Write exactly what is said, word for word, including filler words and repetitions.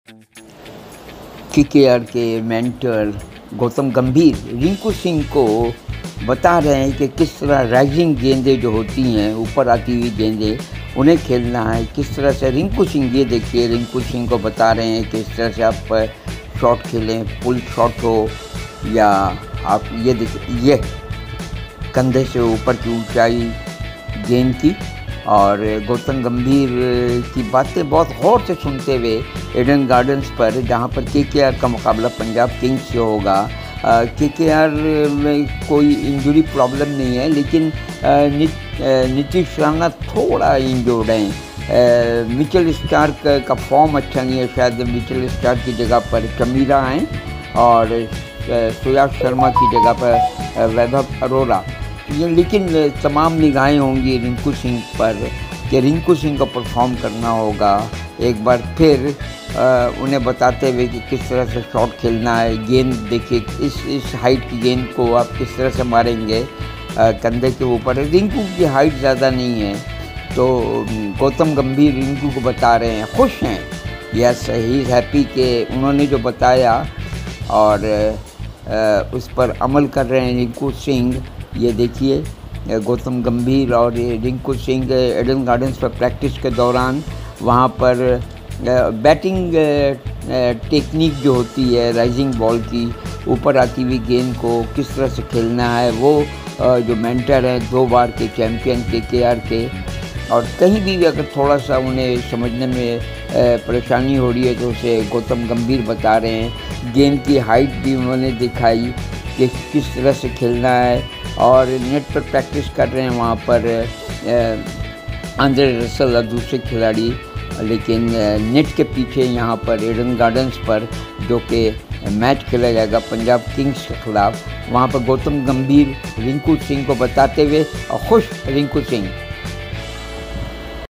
KKR के mentor Gautam गंभीर रिंकू सिंह को बता रहे हैं कि किस तरह राइजिंग गेंदें जो होती हैं, ऊपर आती हुई गेंदें, उन्हें खेलना है। किस तरह से रिंकू सिंह, ये देखिए रिंकू सिंह को बता रहे हैं किस तरह से आप शॉट खेलें, पुल शॉट हो या आप ये देखिए, ये कंधे से ऊपर की ऊंचाई गेंद की। और गौतम गंभीर की बातें बहुत गौर से सुनते हुए ईडन गार्डन्स पर, जहां पर केकेआर का मुकाबला पंजाब किंग्स से होगा। केकेआर में कोई इंजरी प्रॉब्लम नहीं है, लेकिन नीतीश राणा थोड़ा इंजर्ड हैं। मिचेल स्टार्क का फॉर्म अच्छा नहीं है, शायद मिचेल स्टार्क की जगह पर चमीरा हैं और सुयाश शर्मा की जगह पर वैभव अरोरा। ये लेकिन तमाम निगाहें होंगी रिंकू सिंह पर कि रिंकू सिंह को परफॉर्म करना होगा। एक बार फिर आ, उन्हें बताते हुए कि किस तरह से शॉट खेलना है। गेंद देखिए, इस इस हाइट की गेंद को आप किस तरह से मारेंगे आ, कंधे के ऊपर। रिंकू की हाइट ज़्यादा नहीं है, तो गौतम गंभीर रिंकू को बता रहे हैं, खुश हैं, यस ही इज़ हैप्पी कि उन्होंने जो बताया और आ, उस पर अमल कर रहे हैं रिंकू सिंह। ये देखिए गौतम गंभीर और रिंकू सिंह ईडन गार्डन्स पर प्रैक्टिस के दौरान वहाँ पर बैटिंग टेक्निक जो होती है राइजिंग बॉल की, ऊपर आती हुई गेंद को किस तरह से खेलना है, वो जो मेंटर हैं दो बार के चैम्पियन केकेआर के, और कहीं भी अगर थोड़ा सा उन्हें समझने में परेशानी हो रही है तो उसे गौतम गंभीर बता रहे हैं। गेंद की हाइट भी उन्होंने दिखाई कि किस तरह से खेलना है, और नेट पर प्रैक्टिस कर रहे हैं वहाँ पर आंद्रे रसल और दूसरे खिलाड़ी। लेकिन नेट के पीछे यहाँ पर ईडन गार्डन्स पर जो कि मैच खेला जाएगा पंजाब किंग्स के खिलाफ, वहाँ पर गौतम गंभीर रिंकू सिंह को बताते हुए और खुश रिंकू सिंह।